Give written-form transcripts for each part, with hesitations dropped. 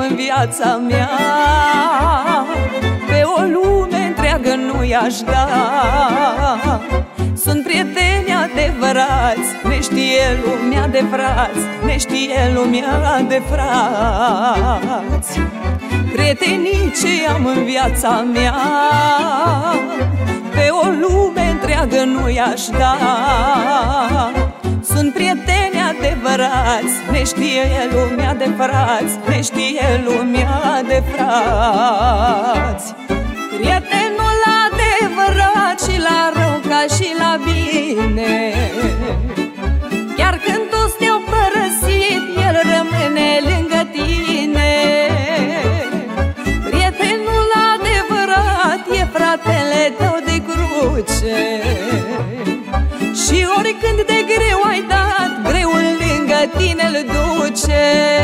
în viața mea, pe o lume întreagă nu i-aș da. Sunt prieteni adevărați, ne știe lumea de frați, ne știe lumea de frați. Prietenii ce am în viața mea, pe o lume întreagă nu i-aș da. Sunt prieteni adevărați, ne știe lumea de frați, ne știe lumea de frați. Prietenul adevărat și la rău ca și la bine, chiar când toți te-au părăsit, el rămâne lângă tine. Prietenul adevărat e fratele tău de cruce, și oricând de greu ai dat, greul lângă tine-l duce.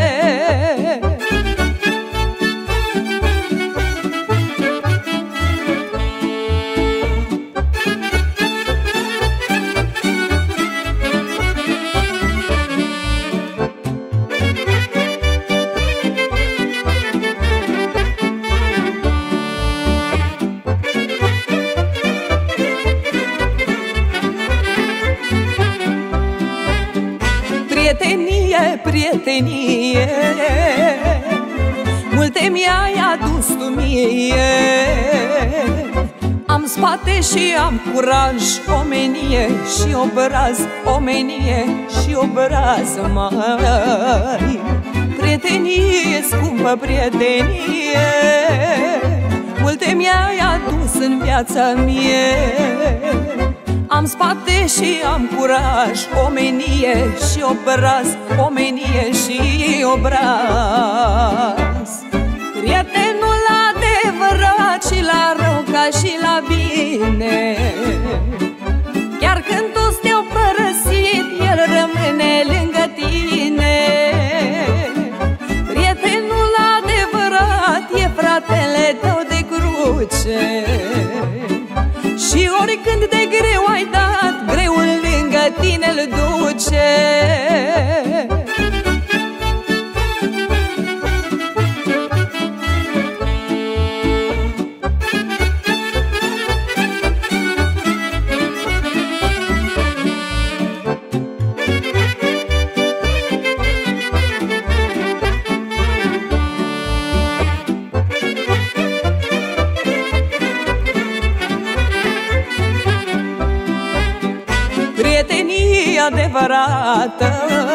Prietenie, prietenie, multe mi-ai adus tu mie. Am spate și am curaj, omenie și obraz, omenie și obraz, mai. Prietenie, scumpă prietenie, multe mi-ai adus în viața mie. Am spate și am curaj, omenie și obraz, omenie și obraz. Prietenul adevărat și la rău ca și la bine, chiar când toți te-au părăsit, el rămâne lângă tine. Prietenul adevărat e fratele tău de cruce, și oricând de greu ai dat, greul lângă tine-l duce. Prietenie adevărată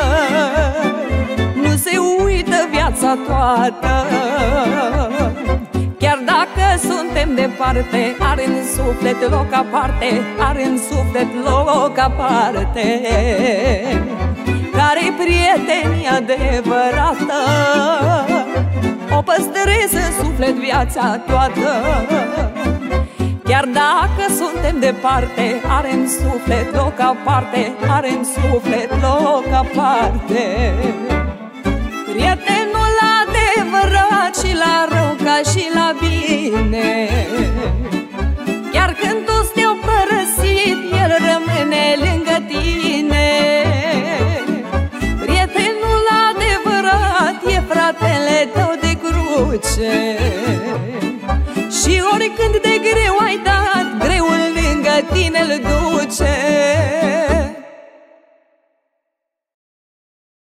nu se uită viața toată. Chiar dacă suntem departe, are în suflet loc aparte, are în suflet loc aparte. Care-i prietenia adevărată, o păstrez în suflet viața toată. Chiar dacă suntem departe, are în suflet loc aparte, are în suflet loc aparte. Prieteni